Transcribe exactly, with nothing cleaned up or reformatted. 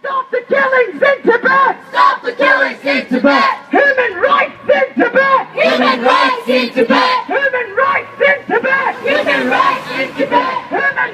Stop the killings in Tibet! Stop the killings in Tibet! Human rights in Tibet! Human rights in Tibet! Human rights in Tibet! Human rights in Tibet! Human